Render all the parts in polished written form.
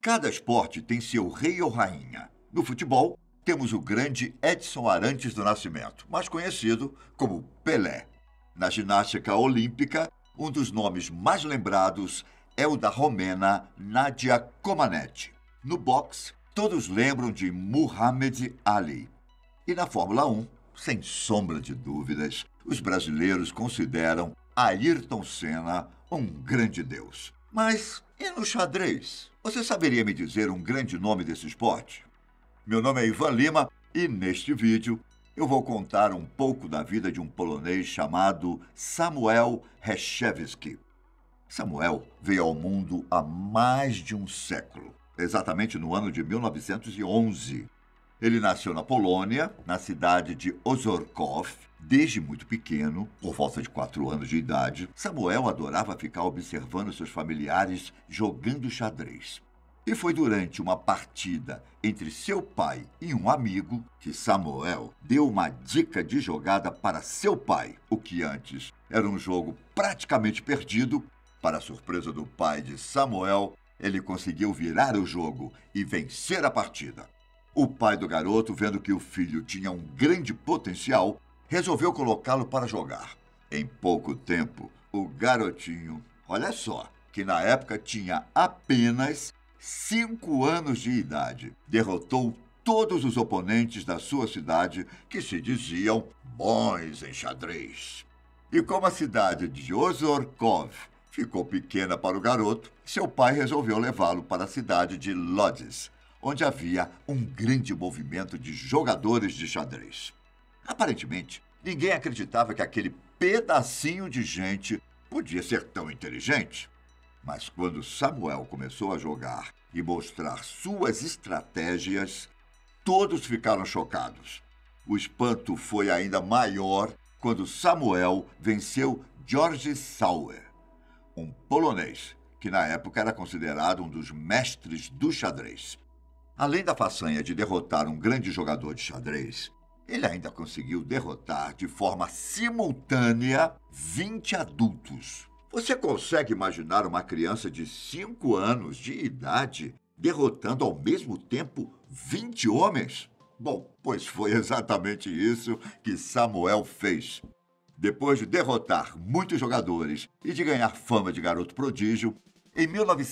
Cada esporte tem seu rei ou rainha. No futebol, temos o grande Edson Arantes do Nascimento, mais conhecido como Pelé. Na ginástica olímpica, um dos nomes mais lembrados é o da romena Nadia Comaneci. No boxe, todos lembram de Muhammad Ali. E na Fórmula 1, sem sombra de dúvidas, os brasileiros consideram Ayrton Senna um grande deus. Mas e no xadrez? Você saberia me dizer um grande nome desse esporte? Meu nome é Ivan Lima e neste vídeo eu vou contar um pouco da vida de um polonês chamado Samuel Reshevsky. Samuel veio ao mundo há mais de um século, exatamente no ano de 1911. Ele nasceu na Polônia, na cidade de Ozorków. Desde muito pequeno, por volta de 4 anos de idade, Samuel adorava ficar observando seus familiares jogando xadrez. E foi durante uma partida entre seu pai e um amigo que Samuel deu uma dica de jogada para seu pai, o que antes era um jogo praticamente perdido. Para a surpresa do pai de Samuel, ele conseguiu virar o jogo e vencer a partida. O pai do garoto, vendo que o filho tinha um grande potencial, resolveu colocá-lo para jogar. Em pouco tempo, o garotinho, olha só, que na época tinha apenas 5 anos de idade, derrotou todos os oponentes da sua cidade que se diziam bons em xadrez. E como a cidade de Ozorków ficou pequena para o garoto, seu pai resolveu levá-lo para a cidade de Lodz, onde havia um grande movimento de jogadores de xadrez. Aparentemente, ninguém acreditava que aquele pedacinho de gente podia ser tão inteligente. Mas quando Samuel começou a jogar e mostrar suas estratégias, todos ficaram chocados. O espanto foi ainda maior quando Samuel venceu George Sauer, um polonês que na época era considerado um dos mestres do xadrez. Além da façanha de derrotar um grande jogador de xadrez, ele ainda conseguiu derrotar de forma simultânea 20 adultos. Você consegue imaginar uma criança de 5 anos de idade derrotando ao mesmo tempo 20 homens? Bom, pois foi exatamente isso que Samuel fez. Depois de derrotar muitos jogadores e de ganhar fama de garoto prodígio, em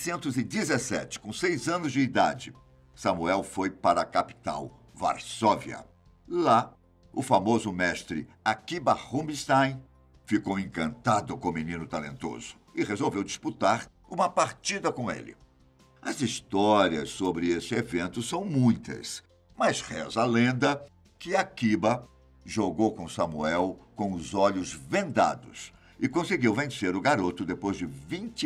1917, com 6 anos de idade, Samuel foi para a capital, Varsóvia. Lá, o famoso mestre Akiba Rubinstein ficou encantado com o menino talentoso e resolveu disputar uma partida com ele. As histórias sobre esse evento são muitas, mas reza a lenda que Akiba jogou com Samuel com os olhos vendados e conseguiu vencer o garoto depois de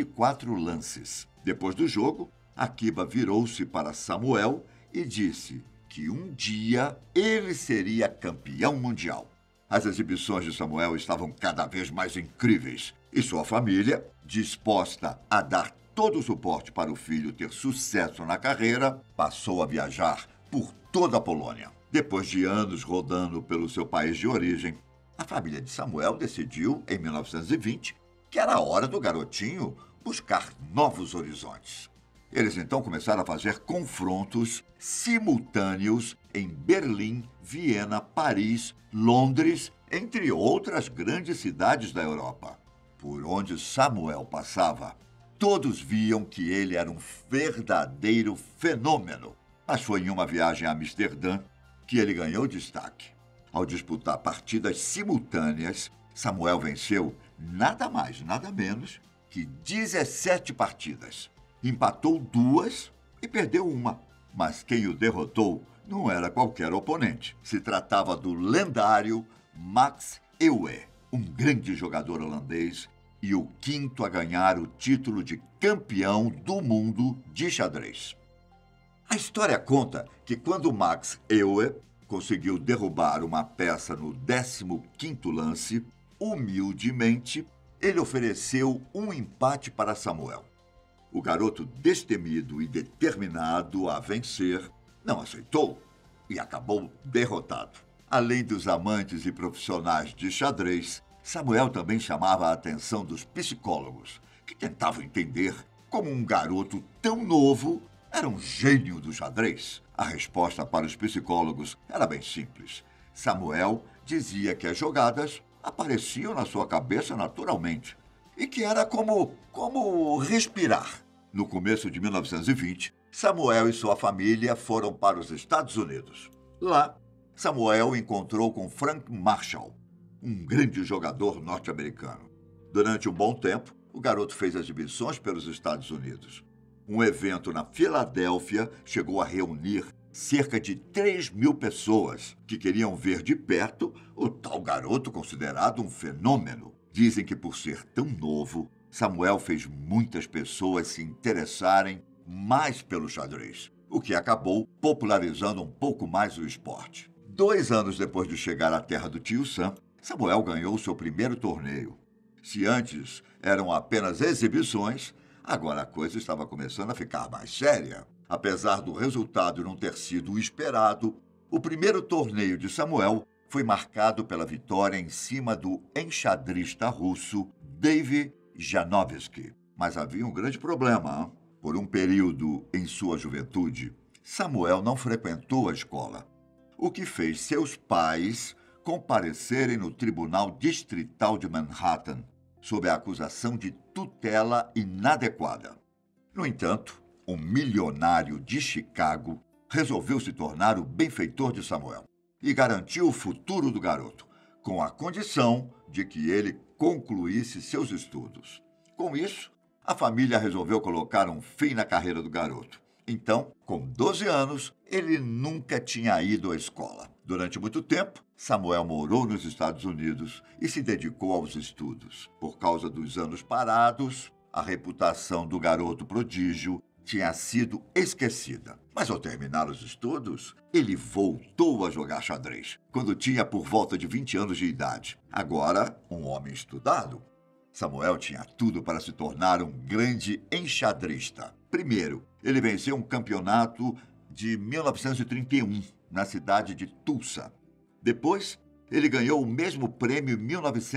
24 lances. Depois do jogo, Akiba virou-se para Samuel e disse que um dia ele seria campeão mundial. As exibições de Samuel estavam cada vez mais incríveis e sua família, disposta a dar todo o suporte para o filho ter sucesso na carreira, passou a viajar por toda a Polônia. Depois de anos rodando pelo seu país de origem, a família de Samuel decidiu, em 1920, que era a hora do garotinho buscar novos horizontes. Eles então começaram a fazer confrontos simultâneos em Berlim, Viena, Paris, Londres, entre outras grandes cidades da Europa. Por onde Samuel passava, todos viam que ele era um verdadeiro fenômeno. Mas foi em uma viagem a Amsterdã que ele ganhou destaque. Ao disputar partidas simultâneas, Samuel venceu nada mais, nada menos que 17 partidas. Empatou 2 e perdeu 1. Mas quem o derrotou não era qualquer oponente. Se tratava do lendário Max Euwe, um grande jogador holandês e o 5º a ganhar o título de campeão do mundo de xadrez. A história conta que quando Max Euwe conseguiu derrubar uma peça no 15º lance, humildemente, ele ofereceu um empate para Samuel. O garoto, destemido e determinado a vencer, não aceitou e acabou derrotado. Além dos amantes e profissionais de xadrez, Samuel também chamava a atenção dos psicólogos, que tentavam entender como um garoto tão novo Era um gênio do xadrez? A resposta para os psicólogos era bem simples. Samuel dizia que as jogadas apareciam na sua cabeça naturalmente e que era como respirar. No começo de 1920, Samuel e sua família foram para os Estados Unidos. Lá, Samuel encontrou com Frank Marshall, um grande jogador norte-americano. Durante um bom tempo, o garoto fez exibições pelos Estados Unidos. Um evento na Filadélfia chegou a reunir cerca de 3.000 pessoas que queriam ver de perto o tal garoto considerado um fenômeno. Dizem que por ser tão novo, Samuel fez muitas pessoas se interessarem mais pelo xadrez, o que acabou popularizando um pouco mais o esporte. 2 anos depois de chegar à terra do tio Sam, Samuel ganhou seu primeiro torneio. Se antes eram apenas exibições, agora a coisa estava começando a ficar mais séria. Apesar do resultado não ter sido o esperado, o primeiro torneio de Samuel foi marcado pela vitória em cima do enxadrista russo Davy Janovsky. Mas havia um grande problema. Hein? Por um período em sua juventude, Samuel não frequentou a escola, o que fez seus pais comparecerem no Tribunal Distrital de Manhattan sob a acusação de tutela inadequada. No entanto, um milionário de Chicago resolveu se tornar o benfeitor de Samuel e garantiu o futuro do garoto, com a condição de que ele concluísse seus estudos. Com isso, a família resolveu colocar um fim na carreira do garoto. Então, com 12 anos, ele nunca tinha ido à escola. Durante muito tempo, Samuel morou nos Estados Unidos e se dedicou aos estudos. Por causa dos anos parados, a reputação do garoto prodígio tinha sido esquecida. Mas ao terminar os estudos, ele voltou a jogar xadrez, quando tinha por volta de 20 anos de idade. Agora, um homem estudado, Samuel tinha tudo para se tornar um grande enxadrista. Primeiro, ele venceu um campeonato de 1931, na cidade de Tulsa. Depois, ele ganhou o mesmo prêmio em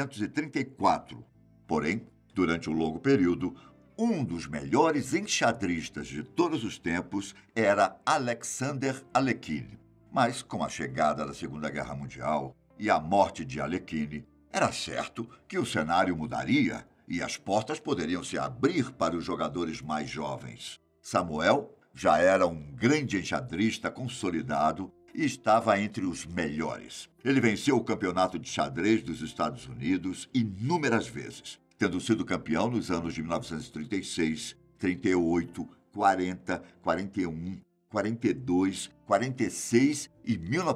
1934. Porém, durante um longo período, um dos melhores enxadristas de todos os tempos era Alexander Alekhine. Mas, com a chegada da Segunda Guerra Mundial e a morte de Alekhine, era certo que o cenário mudaria e as portas poderiam se abrir para os jogadores mais jovens. Samuel já era um grande enxadrista consolidado e estava entre os melhores. Ele venceu o campeonato de xadrez dos Estados Unidos inúmeras vezes, tendo sido campeão nos anos de 1936, 38, 40, 41, 42, 46 e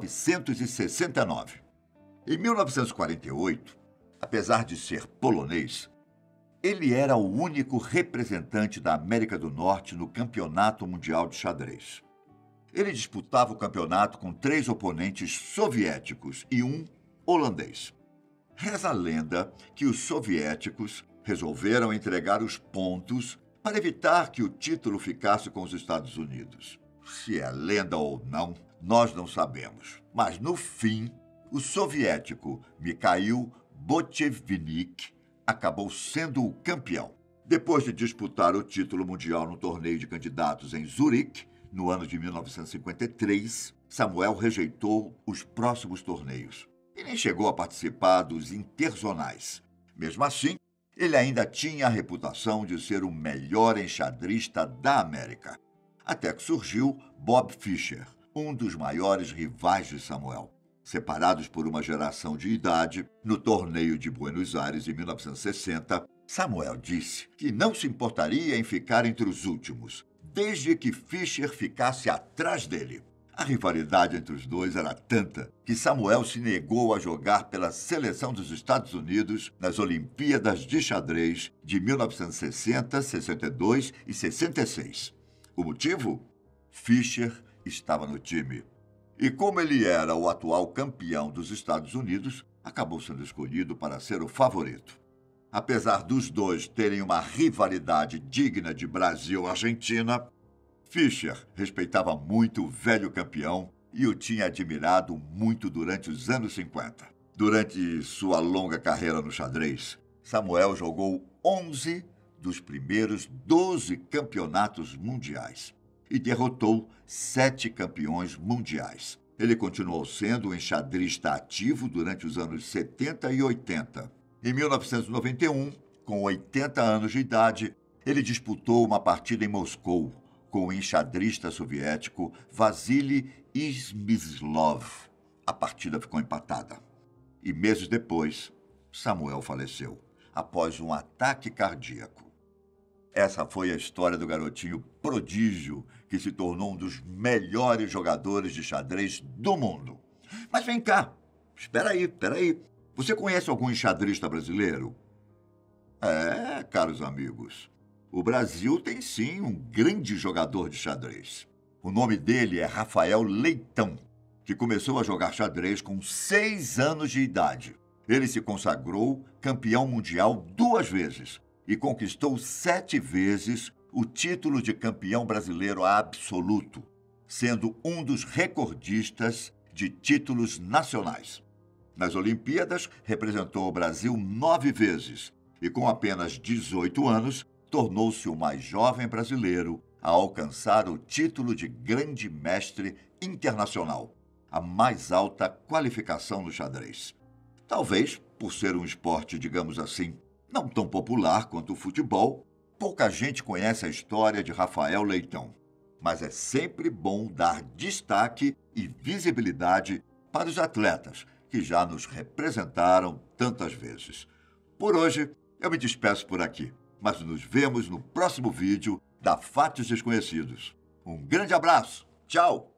1969. Em 1948, apesar de ser polonês, ele era o único representante da América do Norte no Campeonato Mundial de Xadrez. Ele disputava o campeonato com 3 oponentes soviéticos e um holandês. Reza a lenda que os soviéticos resolveram entregar os pontos para evitar que o título ficasse com os Estados Unidos. Se é lenda ou não, nós não sabemos. Mas, no fim, o soviético Mikhail Botvinnik acabou sendo o campeão. Depois de disputar o título mundial no torneio de candidatos em Zurique, no ano de 1953, Samuel rejeitou os próximos torneios e nem chegou a participar dos interzonais. Mesmo assim, ele ainda tinha a reputação de ser o melhor enxadrista da América. Até que surgiu Bob Fischer, um dos maiores rivais de Samuel. Separados por uma geração de idade, no torneio de Buenos Aires em 1960, Samuel disse que não se importaria em ficar entre os últimos, desde que Fischer ficasse atrás dele. A rivalidade entre os dois era tanta que Samuel se negou a jogar pela seleção dos Estados Unidos nas Olimpíadas de Xadrez de 1960, 62 e 66. O motivo? Fischer estava no time. E como ele era o atual campeão dos Estados Unidos, acabou sendo escolhido para ser o favorito. Apesar dos dois terem uma rivalidade digna de Brasil-Argentina, Fischer respeitava muito o velho campeão e o tinha admirado muito durante os anos 50. Durante sua longa carreira no xadrez, Samuel jogou 11 dos primeiros 12 campeonatos mundiais. e derrotou 7 campeões mundiais. Ele continuou sendo um enxadrista ativo durante os anos 70 e 80. Em 1991, com 80 anos de idade, ele disputou uma partida em Moscou com o enxadrista soviético Vassili Smyslov. A partida ficou empatada. E meses depois, Samuel faleceu, após um ataque cardíaco. Essa foi a história do garotinho prodígio que se tornou um dos melhores jogadores de xadrez do mundo. Mas vem cá, espera aí. Você conhece algum enxadrista brasileiro? Caros amigos, o Brasil tem sim um grande jogador de xadrez. O nome dele é Rafael Leitão, que começou a jogar xadrez com 6 anos de idade. Ele se consagrou campeão mundial 2 vezes e conquistou 7 vezes o título de campeão brasileiro absoluto, sendo um dos recordistas de títulos nacionais. Nas Olimpíadas, representou o Brasil 9 vezes e, com apenas 18 anos, tornou-se o mais jovem brasileiro a alcançar o título de Grande Mestre Internacional, a mais alta qualificação no xadrez. Talvez, por ser um esporte, digamos assim, não tão popular quanto o futebol, pouca gente conhece a história de Rafael Leitão. Mas é sempre bom dar destaque e visibilidade para os atletas que já nos representaram tantas vezes. Por hoje, eu me despeço por aqui, mas nos vemos no próximo vídeo da Fatos Desconhecidos. Um grande abraço, tchau!